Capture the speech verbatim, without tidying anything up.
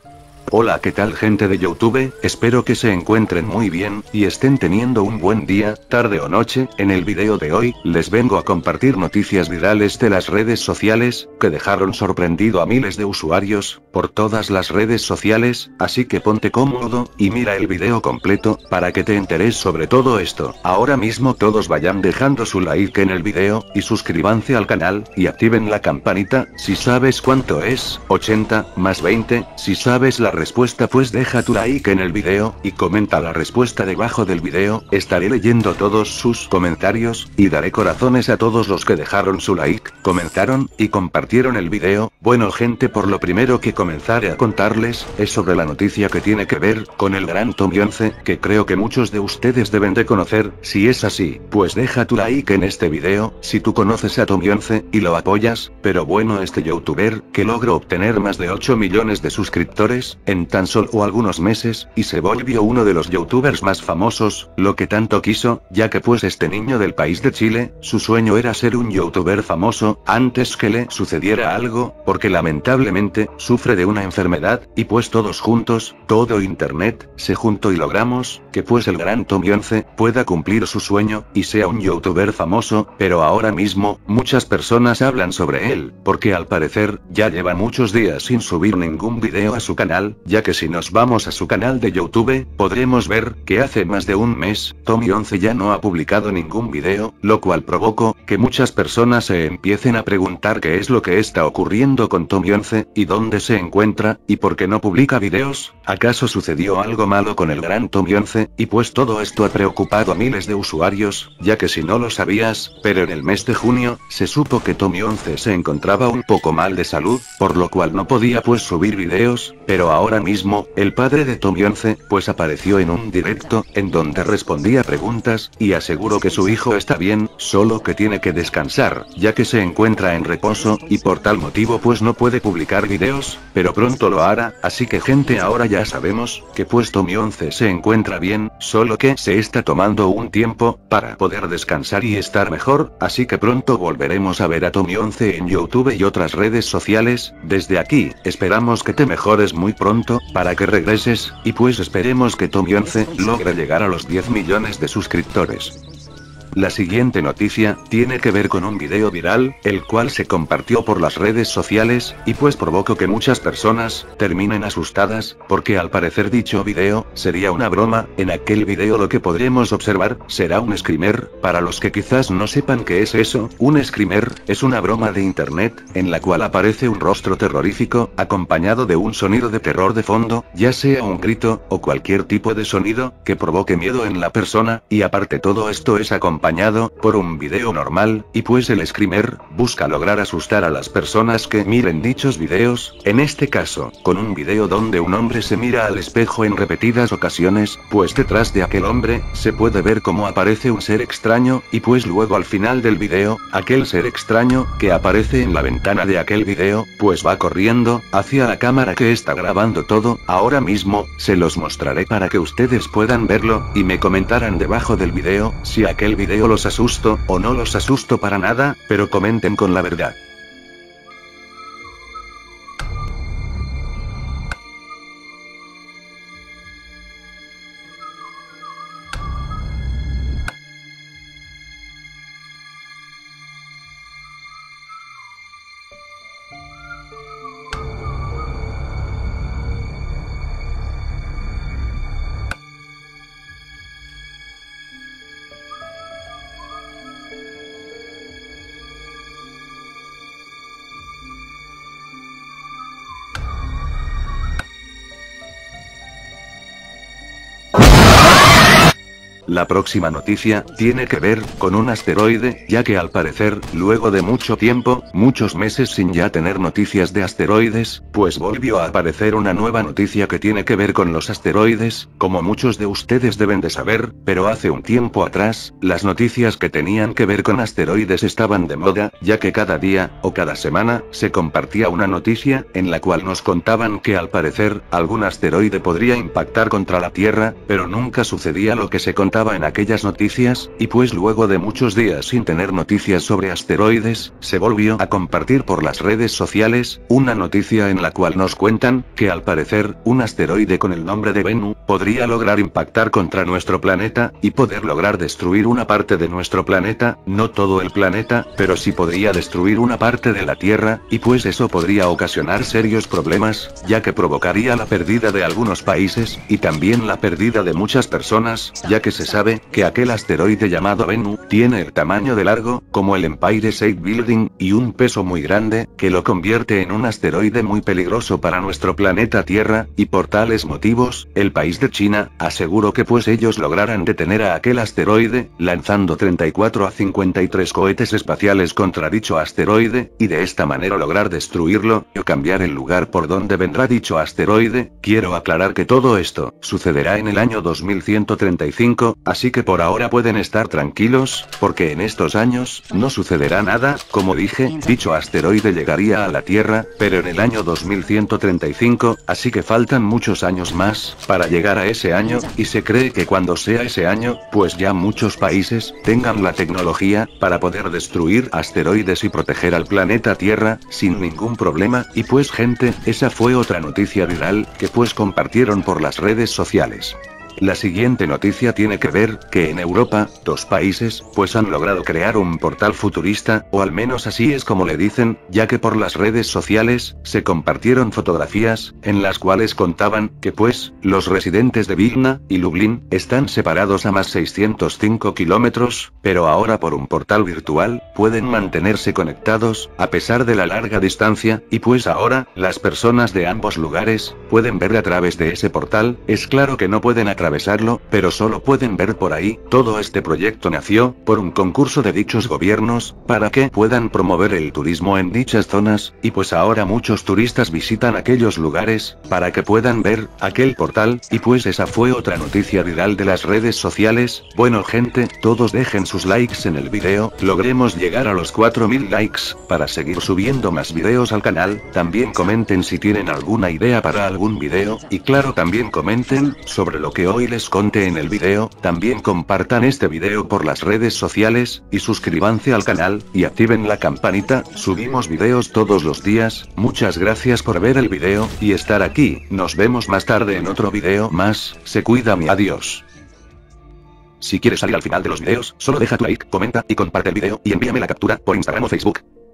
Hola, ¿qué tal gente de YouTube? Espero que se encuentren muy bien, y estén teniendo un buen día, tarde o noche. En el video de hoy, les vengo a compartir noticias virales de las redes sociales, que dejaron sorprendido a miles de usuarios, por todas las redes sociales, así que ponte cómodo, y mira el video completo, para que te enteres sobre todo esto. Ahora mismo todos vayan dejando su like en el video, y suscríbanse al canal, y activen la campanita. Si sabes cuánto es, ochenta, más veinte, si sabes la respuesta pues deja tu like en el video, y comenta la respuesta debajo del video. Estaré leyendo todos sus comentarios, y daré corazones a todos los que dejaron su like, comentaron, y compartieron el video. Bueno gente, por lo primero que comenzaré a contarles, es sobre la noticia que tiene que ver con el gran Tommy once, que creo que muchos de ustedes deben de conocer. Si es así, pues deja tu like en este video, si tú conoces a Tommy once, y lo apoyas. Pero bueno, este youtuber, que logró obtener más de ocho millones de suscriptores, en tan solo algunos meses, y se volvió uno de los youtubers más famosos, lo que tanto quiso, ya que pues este niño del país de Chile, su sueño era ser un youtuber famoso, antes que le sucediera algo, porque lamentablemente, sufre de una enfermedad, y pues todos juntos, todo internet, se juntó y logramos, que pues el gran Tommy once, pueda cumplir su sueño, y sea un youtuber famoso. Pero ahora mismo, muchas personas hablan sobre él, porque al parecer, ya lleva muchos días sin subir ningún video a su canal, ya que si nos vamos a su canal de YouTube, podremos ver, que hace más de un mes, Tommy once ya no ha publicado ningún video, lo cual provocó, que muchas personas se empiecen a preguntar qué es lo que está ocurriendo con Tommy once, y dónde se encuentra, y por qué no publica videos. ¿Acaso sucedió algo malo con el gran Tommy once? Y pues todo esto ha preocupado a miles de usuarios, ya que si no lo sabías, pero en el mes de junio, se supo que Tommy once se encontraba un poco mal de salud, por lo cual no podía pues subir videos. Pero ahora mismo, el padre de Tommy once, pues apareció en un directo, en donde respondía preguntas, y aseguró que su hijo está bien, solo que tiene que descansar, ya que se encuentra en reposo, y por tal motivo pues no puede publicar videos, pero pronto lo hará. Así que gente, ahora ya sabemos, que pues Tommy once se encuentra bien, solo que se está tomando un tiempo, para poder descansar y estar mejor, así que pronto volveremos a ver a Tommy once en YouTube y otras redes sociales. Desde aquí, esperamos que te mejores muy pronto, para que regreses, y pues esperemos que Tommy once logre llegar a los diez millones de suscriptores. La siguiente noticia, tiene que ver con un video viral, el cual se compartió por las redes sociales, y pues provocó que muchas personas, terminen asustadas, porque al parecer dicho video, sería una broma. En aquel video lo que podremos observar, será un screamer. Para los que quizás no sepan qué es eso, un screamer, es una broma de internet, en la cual aparece un rostro terrorífico, acompañado de un sonido de terror de fondo, ya sea un grito, o cualquier tipo de sonido, que provoque miedo en la persona, y aparte todo esto es acompañado por un video normal, y pues el screamer busca lograr asustar a las personas que miren dichos videos, en este caso, con un video donde un hombre se mira al espejo en repetidas ocasiones, pues detrás de aquel hombre, se puede ver cómo aparece un ser extraño, y pues luego al final del video, aquel ser extraño, que aparece en la ventana de aquel video, pues va corriendo, hacia la cámara que está grabando todo. Ahora mismo, se los mostraré para que ustedes puedan verlo, y me comentaran debajo del video, si aquel video los asusto, o no los asusto para nada, pero comenten con la verdad. La próxima noticia, tiene que ver con un asteroide, ya que al parecer, luego de mucho tiempo, muchos meses sin ya tener noticias de asteroides, pues volvió a aparecer una nueva noticia que tiene que ver con los asteroides, como muchos de ustedes deben de saber, pero hace un tiempo atrás, las noticias que tenían que ver con asteroides estaban de moda, ya que cada día, o cada semana, se compartía una noticia, en la cual nos contaban que al parecer, algún asteroide podría impactar contra la Tierra, pero nunca sucedía lo que se contaba notaba en aquellas noticias, y pues luego de muchos días sin tener noticias sobre asteroides, se volvió a compartir por las redes sociales, una noticia en la cual nos cuentan, que al parecer, un asteroide con el nombre de Bennu, podría lograr impactar contra nuestro planeta, y poder lograr destruir una parte de nuestro planeta, no todo el planeta, pero sí podría destruir una parte de la Tierra, y pues eso podría ocasionar serios problemas, ya que provocaría la pérdida de algunos países, y también la pérdida de muchas personas, ya que se sabe, que aquel asteroide llamado Bennu, tiene el tamaño de largo, como el Empire State Building, y un peso muy grande, que lo convierte en un asteroide muy peligroso para nuestro planeta Tierra, y por tales motivos, el país de China, aseguró que pues ellos lograran detener a aquel asteroide, lanzando treinta y cuatro a cincuenta y tres cohetes espaciales contra dicho asteroide, y de esta manera lograr destruirlo, o cambiar el lugar por donde vendrá dicho asteroide. Quiero aclarar que todo esto, sucederá en el año dos mil ciento treinta y cinco, así que por ahora pueden estar tranquilos, porque en estos años, no sucederá nada, como dije, dicho asteroide llegaría a la Tierra, pero en el año dos mil ciento treinta y cinco, así que faltan muchos años más, para llegar a ese año, y se cree que cuando sea ese año, pues ya muchos países, tengan la tecnología, para poder destruir asteroides y proteger al planeta Tierra, sin ningún problema, y pues gente, esa fue otra noticia viral, que pues compartieron por las redes sociales. La siguiente noticia tiene que ver, que en Europa, dos países, pues han logrado crear un portal futurista, o al menos así es como le dicen, ya que por las redes sociales, se compartieron fotografías, en las cuales contaban, que pues, los residentes de Vilna, y Lublin, están separados a más seiscientos cinco kilómetros, pero ahora por un portal virtual, pueden mantenerse conectados, a pesar de la larga distancia, y pues ahora, las personas de ambos lugares, pueden ver a través de ese portal. Es claro que no pueden atravesar atravesarlo, pero solo pueden ver por ahí. Todo este proyecto nació, por un concurso de dichos gobiernos, para que puedan promover el turismo en dichas zonas, y pues ahora muchos turistas visitan aquellos lugares, para que puedan ver, aquel portal, y pues esa fue otra noticia viral de las redes sociales. Bueno gente, todos dejen sus likes en el video, logremos llegar a los cuatro mil likes, para seguir subiendo más videos al canal. También comenten si tienen alguna idea para algún video, y claro también comenten, sobre lo que hoy Hoy les conté en el video. También compartan este video por las redes sociales, y suscríbanse al canal, y activen la campanita, subimos videos todos los días. Muchas gracias por ver el video, y estar aquí. Nos vemos más tarde en otro video más. Se cuida mi adiós. Si quieres salir al final de los videos, solo deja tu like, comenta y comparte el video, y envíame la captura por Instagram o Facebook.